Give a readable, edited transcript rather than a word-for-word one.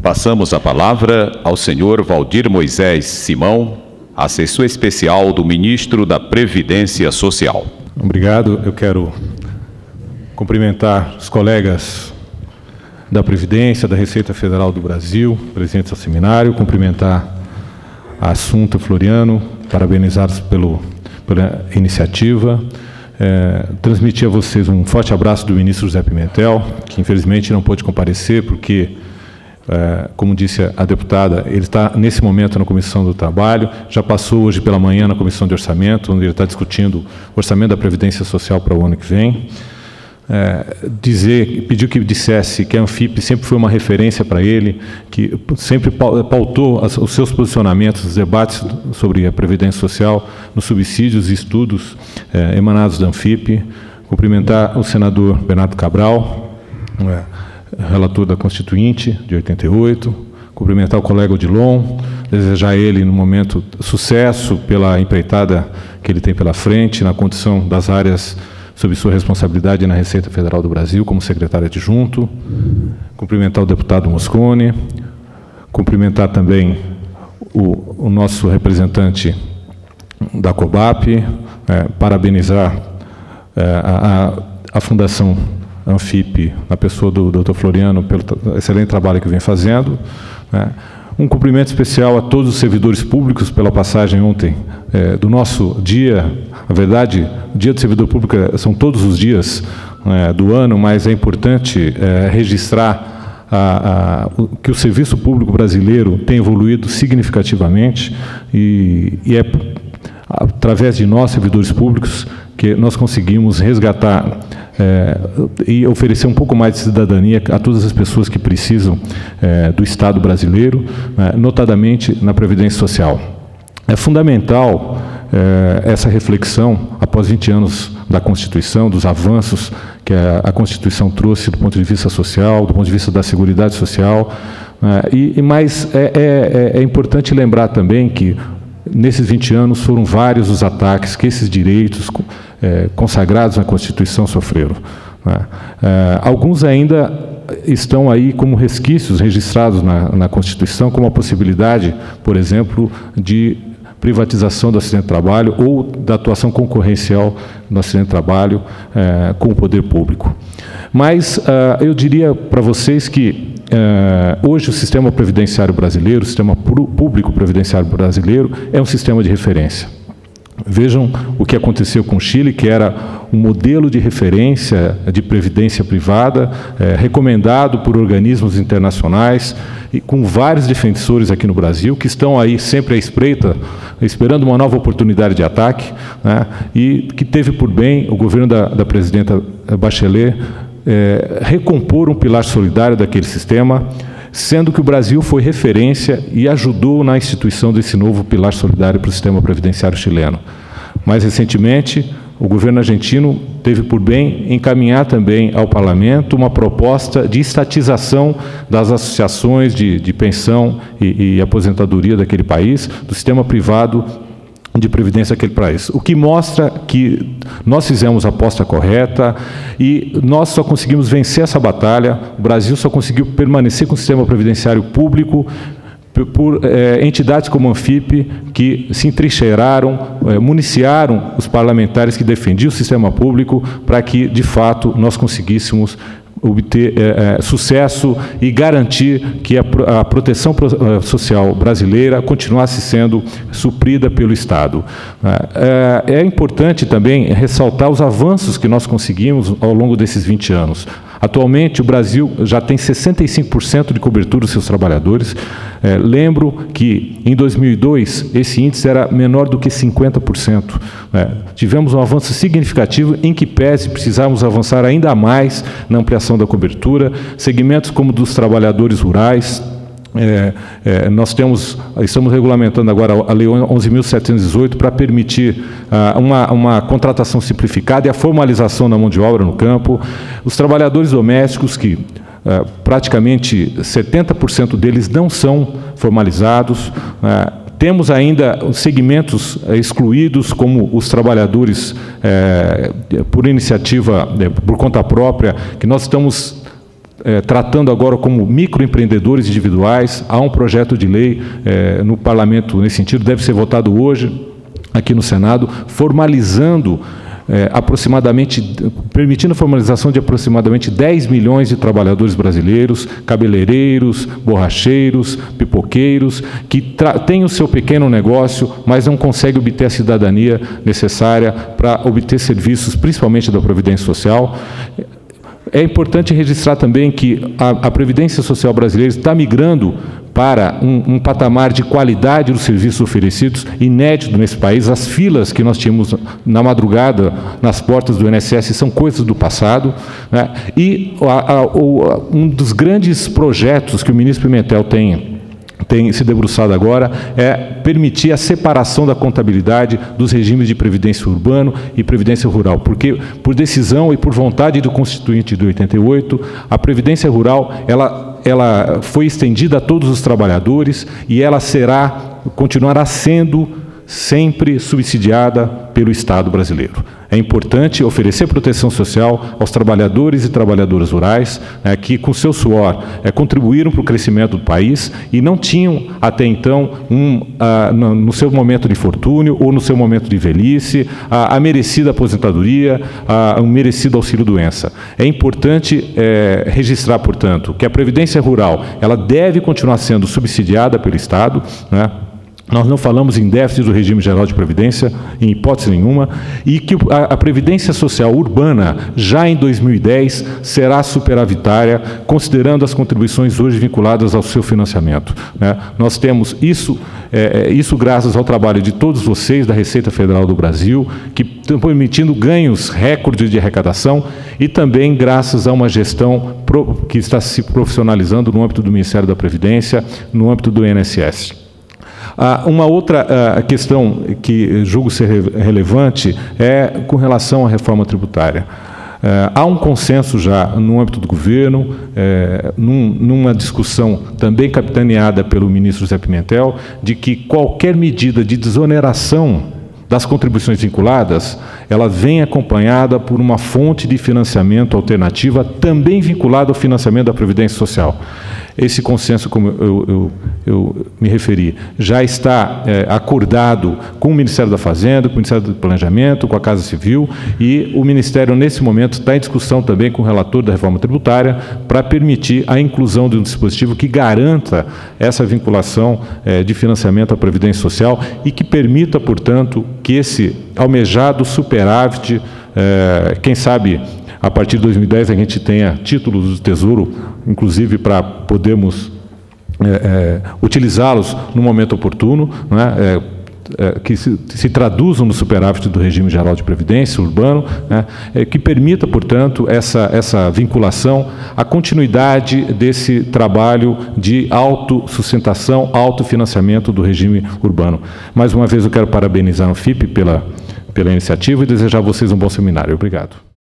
Passamos a palavra ao senhor Valdir Moisés Simão, assessor especial do ministro da Previdência Social. Obrigado. Eu quero cumprimentar os colegas da Previdência, da Receita Federal do Brasil, presentes ao seminário, cumprimentar a Assunta Floriano, parabenizá-los pela iniciativa, transmitir a vocês um forte abraço do ministro José Pimentel, que infelizmente não pôde comparecer porque, como disse a deputada, ele está nesse momento na Comissão do Trabalho, já passou hoje pela manhã na Comissão de Orçamento, onde ele está discutindo o orçamento da Previdência Social para o ano que vem. Pediu que dissesse que a Anfip sempre foi uma referência para ele, que sempre pautou os seus posicionamentos, os debates sobre a Previdência Social nos subsídios e estudos emanados da Anfip. Cumprimentar o senador Bernardo Cabral, relator da Constituinte de 88, cumprimentar o colega Odilon, desejar a ele, no momento, sucesso pela empreitada que ele tem pela frente, na condição das áreas sob sua responsabilidade na Receita Federal do Brasil, como secretário adjunto, cumprimentar o deputado Moscone, cumprimentar também o nosso representante da COBAP, parabenizar a Fundação Anfip, na pessoa do Dr. Floriano, pelo excelente trabalho que vem fazendo. Um cumprimento especial a todos os servidores públicos pela passagem ontem do nosso dia. Na verdade, o Dia do Servidor Público são todos os dias do ano, mas é importante registrar que o serviço público brasileiro tem evoluído significativamente e é através de nós, servidores públicos, que nós conseguimos resgatar e oferecer um pouco mais de cidadania a todas as pessoas que precisam do Estado brasileiro, notadamente na Previdência Social. É fundamental essa reflexão, após 20 anos da Constituição, dos avanços que a Constituição trouxe do ponto de vista social, do ponto de vista da Seguridade Social, mas é importante lembrar também que nesses 20 anos foram vários os ataques que esses direitos consagrados na Constituição sofreram. Alguns ainda estão aí como resquícios registrados na Constituição, como a possibilidade, por exemplo, de privatização do acidente de trabalho ou da atuação concorrencial no acidente de trabalho com o poder público. Mas eu diria para vocês que hoje o sistema previdenciário brasileiro, o sistema público previdenciário brasileiro, é um sistema de referência. Vejam o que aconteceu com o Chile, que era um modelo de referência de previdência privada, recomendado por organismos internacionais, e com vários defensores aqui no Brasil, que estão aí sempre à espreita, esperando uma nova oportunidade de ataque, e que teve por bem o governo da presidenta Bachelet recompor um pilar solidário daquele sistema, sendo que o Brasil foi referência e ajudou na instituição desse novo pilar solidário para o sistema previdenciário chileno. Mais recentemente, o governo argentino teve por bem encaminhar também ao parlamento uma proposta de estatização das associações de pensão e aposentadoria daquele país, do sistema privado de previdência daquele país, o que mostra que nós fizemos a aposta correta e nós só conseguimos vencer essa batalha, o Brasil só conseguiu permanecer com o sistema previdenciário público por entidades como a Anfip, que se entrincheiraram, municiaram os parlamentares que defendiam o sistema público para que, de fato, nós conseguíssemos obter sucesso e garantir que a proteção social brasileira continuasse sendo suprida pelo Estado. É importante também ressaltar os avanços que nós conseguimos ao longo desses 20 anos. Atualmente, o Brasil já tem 65% de cobertura dos seus trabalhadores. Lembro que, em 2002, esse índice era menor do que 50%. Tivemos um avanço significativo, em que pese precisamos avançar ainda mais na ampliação da cobertura. Segmentos como dos trabalhadores rurais, nós estamos regulamentando agora a Lei 11.718 para permitir uma contratação simplificada e a formalização da mão de obra no campo. Os trabalhadores domésticos, que praticamente 70% deles não são formalizados. Temos ainda segmentos excluídos, como os trabalhadores por iniciativa, por conta própria, que nós estamos tratando agora como microempreendedores individuais. Há um projeto de lei no Parlamento nesse sentido, deve ser votado hoje aqui no Senado, formalizando permitindo a formalização de aproximadamente 10 milhões de trabalhadores brasileiros, cabeleireiros, borracheiros, pipoqueiros, que têm o seu pequeno negócio, mas não conseguem obter a cidadania necessária para obter serviços, principalmente da Previdência Social. É importante registrar também que a Previdência Social brasileira está migrando para um patamar de qualidade dos serviços oferecidos inédito nesse país. As filas que nós tínhamos na madrugada nas portas do INSS são coisas do passado, né? E um dos grandes projetos que o ministro Pimentel tem se debruçado agora é permitir a separação da contabilidade dos regimes de previdência urbano e previdência rural, porque por decisão e por vontade do Constituinte de 88, a previdência rural ela foi estendida a todos os trabalhadores e ela continuará sendo sempre subsidiada pelo Estado brasileiro. É importante oferecer proteção social aos trabalhadores e trabalhadoras rurais, que com seu suor contribuíram para o crescimento do país e não tinham até então, no seu momento de infortúnio ou no seu momento de velhice, a merecida aposentadoria, um merecido auxílio-doença. É importante registrar, portanto, que a Previdência Rural ela deve continuar sendo subsidiada pelo Estado, né? Nós não falamos em déficit do regime geral de previdência, em hipótese nenhuma, e que a Previdência Social Urbana, já em 2010, será superavitária, considerando as contribuições hoje vinculadas ao seu financiamento, né? Nós temos isso graças ao trabalho de todos vocês, da Receita Federal do Brasil, que estão permitindo ganhos recordes de arrecadação, e também graças a uma gestão que está se profissionalizando no âmbito do Ministério da Previdência, no âmbito do INSS. Uma outra questão que julgo ser relevante é com relação à reforma tributária. Há um consenso já no âmbito do governo, numa discussão também capitaneada pelo ministro José Pimentel, de que qualquer medida de desoneração das contribuições vinculadas, ela vem acompanhada por uma fonte de financiamento alternativa também vinculada ao financiamento da Previdência Social. Esse consenso, como eu me referi, já está acordado com o Ministério da Fazenda, com o Ministério do Planejamento, com a Casa Civil, e o Ministério, nesse momento, está em discussão também com o relator da reforma tributária para permitir a inclusão de um dispositivo que garanta essa vinculação de financiamento à Previdência Social e que permita, portanto, que esse almejado superávit, quem sabe, a partir de 2010 a gente tenha títulos do Tesouro, inclusive para podermos utilizá-los no momento oportuno, né, que se traduzam no superávit do regime geral de previdência urbano, né, que permita, portanto, essa vinculação, a continuidade desse trabalho de autossustentação, autofinanciamento do regime urbano. Mais uma vez eu quero parabenizar o FIP pela iniciativa e desejar a vocês um bom seminário. Obrigado.